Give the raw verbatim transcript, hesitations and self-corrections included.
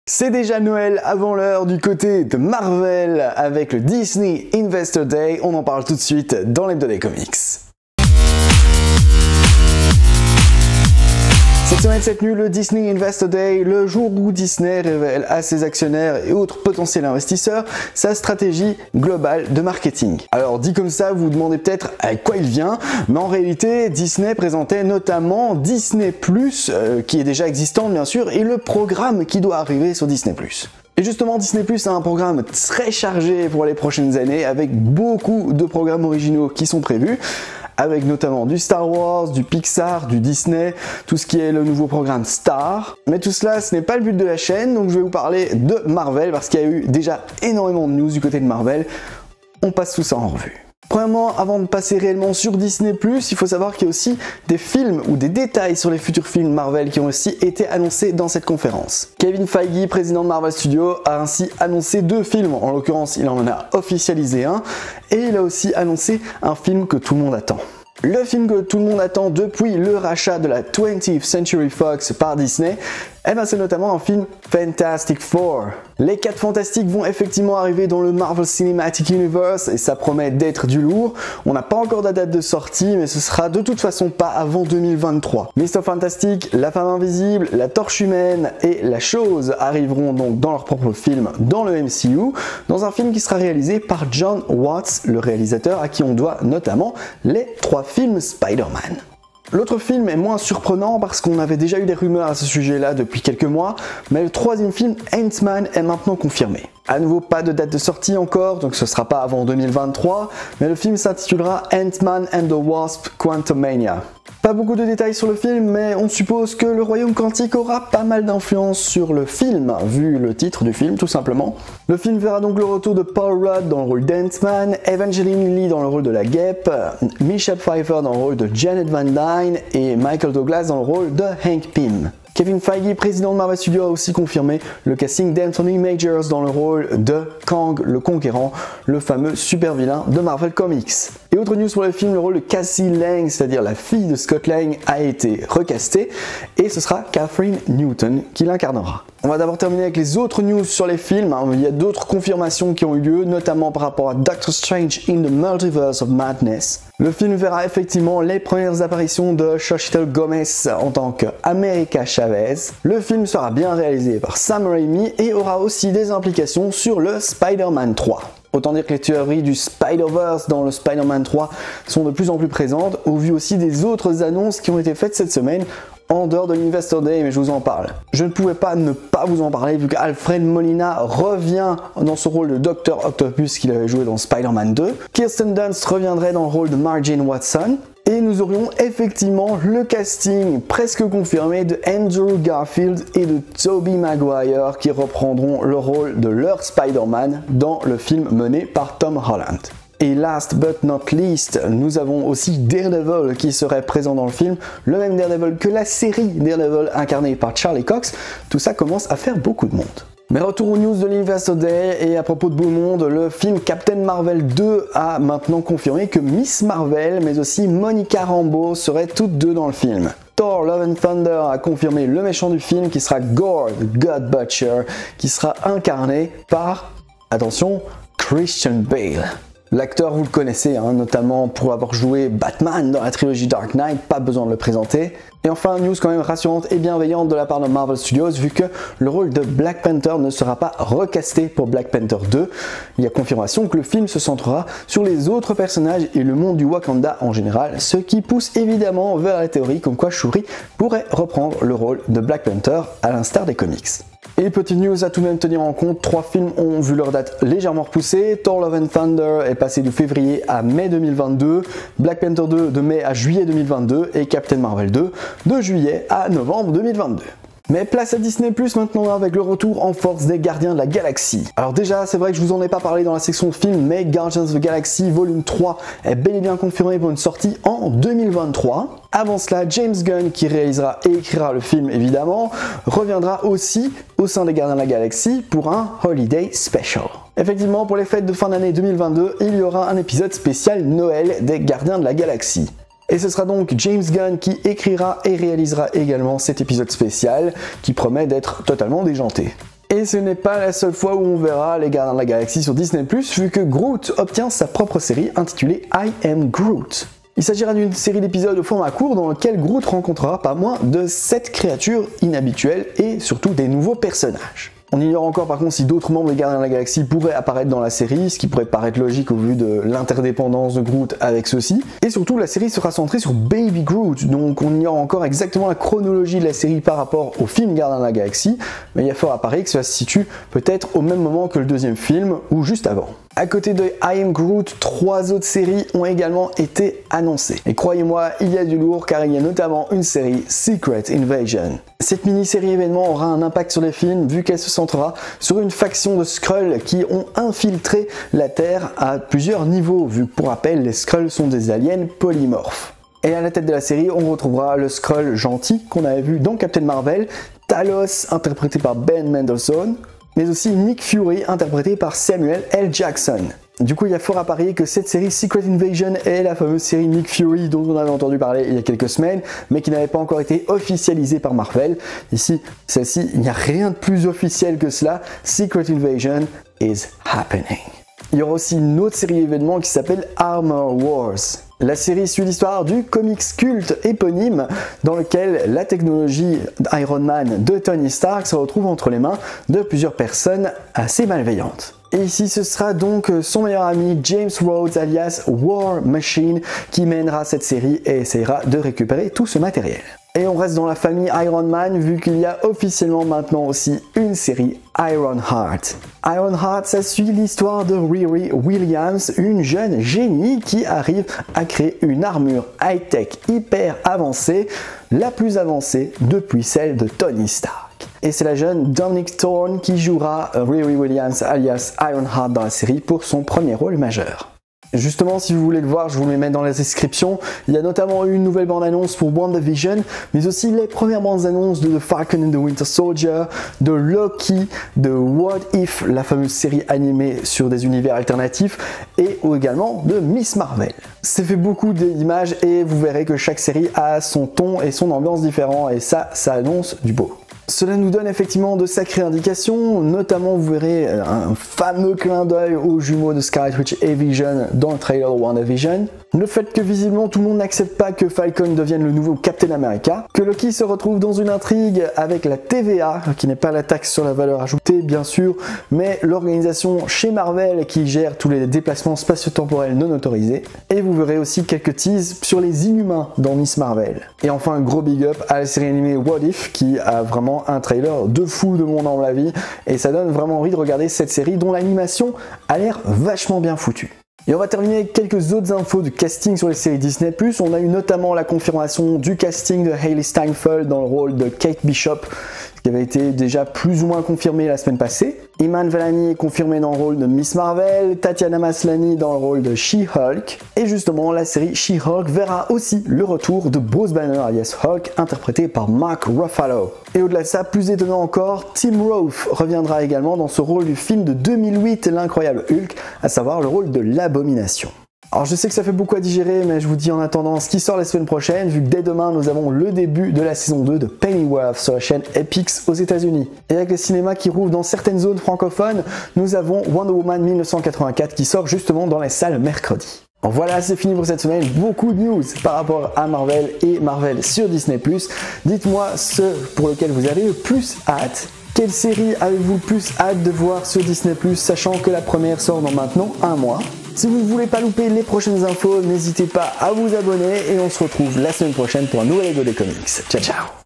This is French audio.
C'est déjà Noël avant l'heure du côté de Marvel avec le Disney Investor Day. On en parle tout de suite dans l'Hebdo des Comics. Cette semaine s'est tenu le Disney Investor Day, le jour où Disney révèle à ses actionnaires et autres potentiels investisseurs sa stratégie globale de marketing. Alors dit comme ça, vous vous demandez peut-être à quoi il vient, mais en réalité Disney présentait notamment Disney plus, euh, qui est déjà existant bien sûr, et le programme qui doit arriver sur Disney plus. Et justement, Disney plus a un programme très chargé pour les prochaines années, avec beaucoup de programmes originaux qui sont prévus, avec notamment du Star Wars, du Pixar, du Disney, tout ce qui est le nouveau programme Star. Mais tout cela, ce n'est pas le but de la chaîne, donc je vais vous parler de Marvel, parce qu'il y a eu déjà énormément de news du côté de Marvel. On passe tout ça en revue. Premièrement, avant de passer réellement sur Disney plus, il faut savoir qu'il y a aussi des films ou des détails sur les futurs films Marvel qui ont aussi été annoncés dans cette conférence. Kevin Feige, président de Marvel Studios, a ainsi annoncé deux films, en l'occurrence il en a officialisé un, et il a aussi annoncé un film que tout le monde attend. Le film que tout le monde attend depuis le rachat de la twentieth Century Fox par Disney, eh ben c'est notamment un film Fantastic Four. Les quatre Fantastiques vont effectivement arriver dans le Marvel Cinematic Universe et ça promet d'être du lourd. On n'a pas encore de date de sortie, mais ce sera de toute façon pas avant deux mille vingt-trois. mister Fantastic, la Femme Invisible, la Torche Humaine et la Chose arriveront donc dans leur propre film dans le M C U, dans un film qui sera réalisé par Jon Watts, le réalisateur à qui on doit notamment les trois films Spider-Man. L'autre film est moins surprenant parce qu'on avait déjà eu des rumeurs à ce sujet-là depuis quelques mois, mais le troisième film, Ant-Man, est maintenant confirmé. À nouveau, pas de date de sortie encore, donc ce sera pas avant deux mille vingt-trois, mais le film s'intitulera Ant-Man and the Wasp Quantumania. Pas beaucoup de détails sur le film, mais on suppose que le Royaume Quantique aura pas mal d'influence sur le film, vu le titre du film tout simplement. Le film verra donc le retour de Paul Rudd dans le rôle d'Ant-Man, Evangeline Lilly dans le rôle de la Guêpe, Michelle Pfeiffer dans le rôle de Janet Van Dyne et Michael Douglas dans le rôle de Hank Pym. Kevin Feige, président de Marvel Studios, a aussi confirmé le casting d'Anthony Majors dans le rôle de Kang le Conquérant, le fameux super vilain de Marvel Comics. Et autre news pour le film, le rôle de Cassie Lang, c'est-à-dire la fille de Scott Lang, a été recasté et ce sera Katherine Newton qui l'incarnera. On va d'abord terminer avec les autres news sur les films. Il y a d'autres confirmations qui ont eu lieu, notamment par rapport à Doctor Strange in the Multiverse of Madness. Le film verra effectivement les premières apparitions de Xochitl Gomez en tant qu'America Chavez. Le film sera bien réalisé par Sam Raimi et aura aussi des implications sur le Spider-Man trois. Autant dire que les théories du Spider-Verse dans le Spider-Man trois sont de plus en plus présentes, au vu aussi des autres annonces qui ont été faites cette semaine en dehors de l'Investor Day, mais je vous en parle. Je ne pouvais pas ne pas vous en parler vu qu'Alfred Molina revient dans ce rôle de docteur Octopus qu'il avait joué dans Spider-Man deux. Kirsten Dunst reviendrait dans le rôle de Mary Jane Watson. Et nous aurions effectivement le casting presque confirmé de Andrew Garfield et de Tobey Maguire qui reprendront le rôle de leur Spider-Man dans le film mené par Tom Holland. Et last but not least, nous avons aussi Daredevil qui serait présent dans le film, le même Daredevil que la série Daredevil incarnée par Charlie Cox. Tout ça commence à faire beaucoup de monde. Mais retour aux news de l'Investor Day, et à propos de beau monde, le film Captain Marvel deux a maintenant confirmé que Miss Marvel mais aussi Monica Rambeau seraient toutes deux dans le film. Thor Love and Thunder a confirmé le méchant du film qui sera Gore the God Butcher, qui sera incarné par, attention, Christian Bale. L'acteur, vous le connaissez, hein, notamment pour avoir joué Batman dans la trilogie Dark Knight, pas besoin de le présenter. Et enfin, news quand même rassurante et bienveillante de la part de Marvel Studios, vu que le rôle de Black Panther ne sera pas recasté pour Black Panther deux. Il y a confirmation que le film se centrera sur les autres personnages et le monde du Wakanda en général, ce qui pousse évidemment vers la théorie comme quoi Shuri pourrait reprendre le rôle de Black Panther à l'instar des comics. Et petite news à tout de même tenir en compte, trois films ont vu leur date légèrement repoussée. Thor Love and Thunder est passé de février à mai deux mille vingt-deux, Black Panther deux de mai à juillet deux mille vingt-deux et Captain Marvel deux de juillet à novembre deux mille vingt-deux. Mais place à Disney plus maintenant avec le retour en force des Gardiens de la Galaxie. Alors déjà, c'est vrai que je vous en ai pas parlé dans la section film, mais Guardians of the Galaxy Volume trois est bel et bien confirmé pour une sortie en deux mille vingt-trois. Avant cela, James Gunn, qui réalisera et écrira le film évidemment, reviendra aussi au sein des Gardiens de la Galaxie pour un Holiday Special. Effectivement, pour les fêtes de fin d'année deux mille vingt-deux, il y aura un épisode spécial Noël des Gardiens de la Galaxie. Et ce sera donc James Gunn qui écrira et réalisera également cet épisode spécial qui promet d'être totalement déjanté. Et ce n'est pas la seule fois où on verra les Gardiens de la Galaxie sur Disney plus, vu que Groot obtient sa propre série intitulée I Am Groot. Il s'agira d'une série d'épisodes au format court dans lequel Groot rencontrera pas moins de sept créatures inhabituelles et surtout des nouveaux personnages. On ignore encore par contre si d'autres membres des Gardiens de la Galaxie pourraient apparaître dans la série, ce qui pourrait paraître logique au vu de l'interdépendance de Groot avec ceux-ci. Et surtout, la série sera centrée sur Baby Groot, donc on ignore encore exactement la chronologie de la série par rapport au film Gardiens de la Galaxie, mais il y a fort à parier que cela se situe peut-être au même moment que le deuxième film, ou juste avant. À côté de I Am Groot, trois autres séries ont également été annoncées. Et croyez-moi, il y a du lourd car il y a notamment une série Secret Invasion. Cette mini-série événement aura un impact sur les films vu qu'elle se centrera sur une faction de Skrulls qui ont infiltré la Terre à plusieurs niveaux, vu que pour rappel, les Skrulls sont des aliens polymorphes. Et à la tête de la série, on retrouvera le Skrull gentil qu'on avait vu dans Captain Marvel, Talos interprété par Ben Mendelsohn, mais aussi Nick Fury interprété par Samuel L. Jackson. Du coup, il y a fort à parier que cette série Secret Invasion est la fameuse série Nick Fury dont on avait entendu parler il y a quelques semaines, mais qui n'avait pas encore été officialisée par Marvel. Ici, celle-ci, il n'y a rien de plus officiel que cela. Secret Invasion is happening. Il y aura aussi une autre série événement qui s'appelle Armor Wars. La série suit l'histoire du comics culte éponyme dans lequel la technologie Iron Man de Tony Stark se retrouve entre les mains de plusieurs personnes assez malveillantes. Et ici, ce sera donc son meilleur ami James Rhodes alias War Machine qui mènera cette série et essaiera de récupérer tout ce matériel. Et on reste dans la famille Iron Man vu qu'il y a officiellement maintenant aussi une série Iron Heart. Iron Heart, ça suit l'histoire de Riri Williams, une jeune génie qui arrive à créer une armure high-tech hyper avancée, la plus avancée depuis celle de Tony Stark. Et c'est la jeune Dominic Thorne qui jouera Riri Williams alias Iron Heart dans la série pour son premier rôle majeur. Justement, si vous voulez le voir, je vous les mets dans la description. Il y a notamment eu une nouvelle bande-annonce pour WandaVision, mais aussi les premières bandes-annonces de The Falcon and the Winter Soldier, de Loki, de What If, la fameuse série animée sur des univers alternatifs, et également de Miss Marvel. C'est fait beaucoup d'images et vous verrez que chaque série a son ton et son ambiance différents, et ça, ça annonce du beau. Cela nous donne effectivement de sacrées indications, notamment vous verrez un fameux clin d'œil aux jumeaux de Scarlet Witch et Vision dans le trailer de WandaVision. Le fait que visiblement tout le monde n'accepte pas que Falcon devienne le nouveau Captain America, que Loki se retrouve dans une intrigue avec la T V A, qui n'est pas la taxe sur la valeur ajoutée bien sûr, mais l'organisation chez Marvel qui gère tous les déplacements spatio-temporels non autorisés. Et vous verrez aussi quelques teases sur les Inhumains dans Miss Marvel. Et enfin un gros big up à la série animée What If qui a vraiment un trailer de fou de mon âme la vie et ça donne vraiment envie de regarder cette série dont l'animation a l'air vachement bien foutue. Et on va terminer avec quelques autres infos de casting sur les séries Disney plus. On a eu notamment la confirmation du casting de Hailey Steinfeld dans le rôle de Kate Bishop, qui avait été déjà plus ou moins confirmé la semaine passée. Iman Vellani est confirmé dans le rôle de Miss Marvel, Tatiana Maslany dans le rôle de She-Hulk, et justement la série She-Hulk verra aussi le retour de Bruce Banner alias Hulk, interprété par Mark Ruffalo. Et au-delà de ça, plus étonnant encore, Tim Roth reviendra également dans ce rôle du film de deux mille huit, L'incroyable Hulk, à savoir le rôle de l'Abomination. Alors je sais que ça fait beaucoup à digérer, mais je vous dis en attendant ce qui sort la semaine prochaine, vu que dès demain nous avons le début de la saison deux de Pennyworth sur la chaîne Epix aux États-Unis. Et avec les cinémas qui rouvrent dans certaines zones francophones, nous avons Wonder Woman mille neuf cent quatre-vingt-quatre qui sort justement dans les salles mercredi. Alors voilà, c'est fini pour cette semaine. Beaucoup de news par rapport à Marvel et Marvel sur Disney plus. Dites-moi ce pour lequel vous avez le plus hâte. Quelle série avez-vous le plus hâte de voir sur Disney plus, sachant que la première sort dans maintenant un mois? Si vous ne voulez pas louper les prochaines infos, n'hésitez pas à vous abonner et on se retrouve la semaine prochaine pour un nouvel Ego des comics. Ciao ciao!